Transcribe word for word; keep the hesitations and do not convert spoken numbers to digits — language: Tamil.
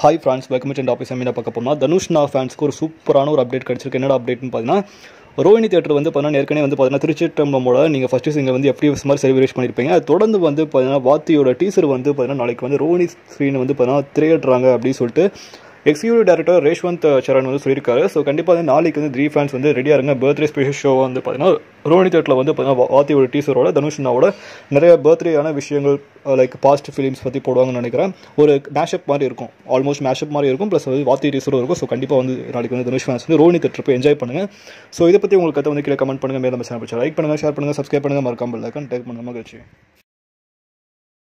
Hi friends, welcome to topic செமினா பார்க்க போனால் தனுஷ்னா ஃபேன்ஸ்க்கு ஒரு சூப்பரான ஒரு அப்டேட் கிடச்சிருக்கு. என்னடா அப்டேட்னு பார்த்தீங்கன்னா, ரோஹினி தேட்டர் வந்து பார்த்தீங்கன்னா ஏற்கனவே வந்து பார்த்தீங்கன்னா திருச்சிற்றம்பலமோட நீங்கள் ஃபஸ்ட்டு இங்கே வந்து எஃப்டிஎஸ் மாதிரி செலிப்ரேட் பண்ணியிருப்பீங்க. அது தொடர்ந்து வந்து பார்த்தீங்கன்னா வாத்தியோட டீசர் வந்து பார்த்தீங்கன்னா நாளைக்கு வந்து ரோஹினி ஸ்க்ரீன் வந்து பார்த்தீங்கன்னா திரையிடுறாங்க அப்படின்னு சொல்லிட்டு எக்ஸிக்யூட்டிவ் டேரக்டர் ரேஷ்வந்த் சரண் வந்து சொல்லியிருக்காரு. ஸோ கண்டிப்பாக வந்து நாளைக்கு வந்து த்ரீ ஃபேன்ஸ் வந்து ரெடியாக இருங்க. பர்த்டே ஸ்பெஷல் ஷோ வந்து பார்த்தீங்கன்னா ரோஹினி தேட்டரில் வந்து பார்த்தீங்கன்னா வாத்தியோட டீசரோட தனுஷ்னாவோட நிறைய பர்த்டேயான விஷயங்கள் லைக் பாஸ்ட் ஃபிலிம்ஸ் பற்றி போடுவாங்கன்னு நினைக்கிறேன். ஒரு மேஷப் மாதிரி இருக்கும், ஆல்மோஸ்ட் மேஷப் மாதிரி இருக்கும், ப்ளஸ் வந்து வாத்தி டீசரும் இருக்கும். ஸோ கண்டிப்பாக வந்து நாளைக்கு வந்து தனுஷ் ஃபேன்ஸ் வந்து ரோஹினி தேட்டர் போய் என்ஜாய் பண்ணுங்கள். ஸோ இதை பற்றி உங்களுக்கு கதை வந்து கீழே கமெண்ட் பண்ணுங்கள். மேலே நம்ம சேனல் லைக் பண்ணுங்கள், ஷேர் பண்ணுங்கள், சப்ஸ்கிரைப் பண்ணுங்கள், மறக்காமல் பெல் ஐகான் டேக் பண்ணுங்கள். மகிழ்ச்சி.